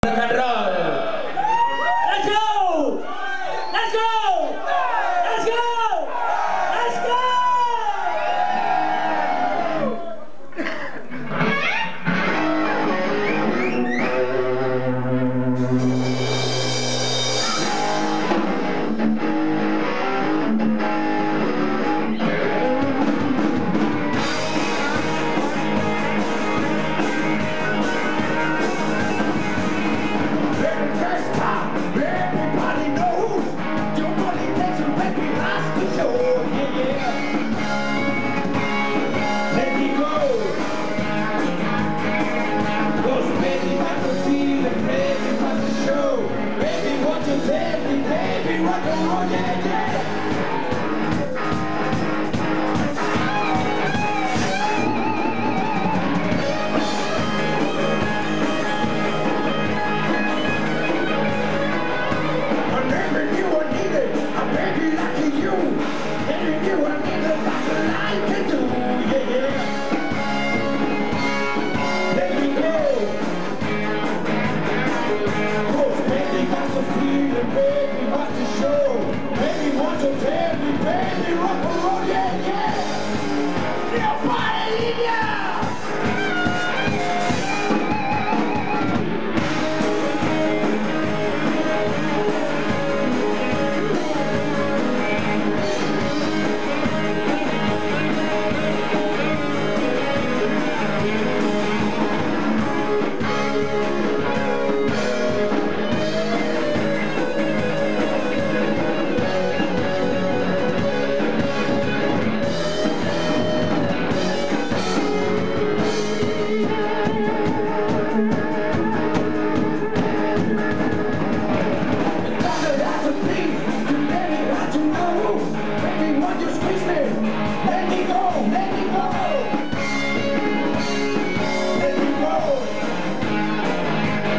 and roll. Let's go! Let's go! Let's go! Let's go! Baby, rock and roll, yeah, yeah. I'm never you I need it. I'm baby like you. Never you I need it like I can do, yeah, yeah. Let me go. Cause baby got the feeling, baby got the show. Baby want to tell me, baby rock and roll, yeah, yeah. Real party, yeah.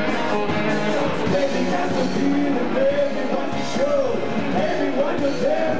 Baby, want to tell